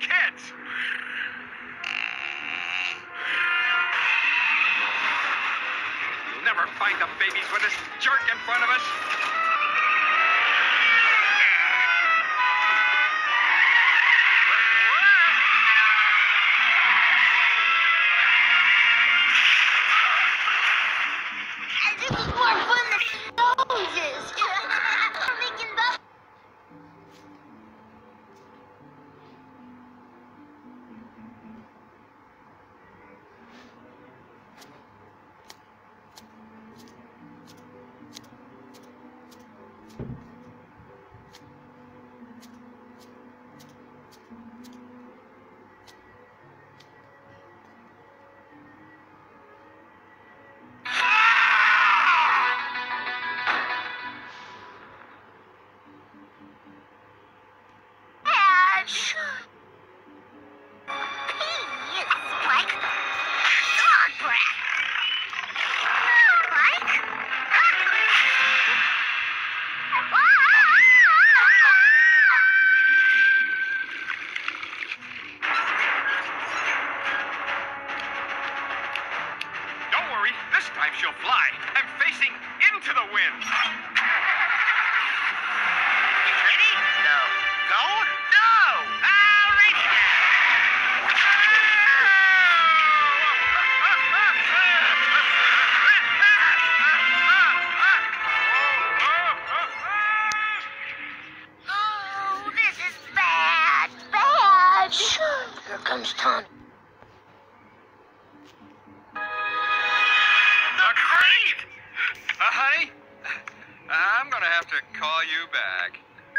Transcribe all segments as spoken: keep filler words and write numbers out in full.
kids. We'll never find the babies with this jerk in front of us. This is more fun than noses. Making the This time she'll fly. I'm facing into the wind. Ready? No. Go? No! All right Oh, this is bad, bad. Here comes Tommy. Uh, honey, I'm gonna have to call you back.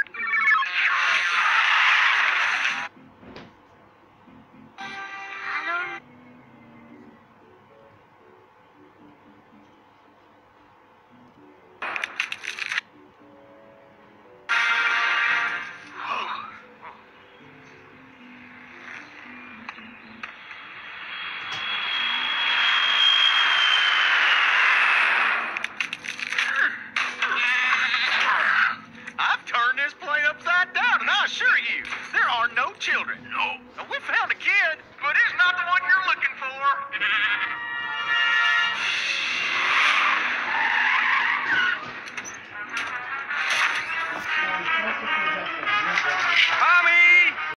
I assure you, there are no children. No. We found a kid, but it's not the one you're looking for.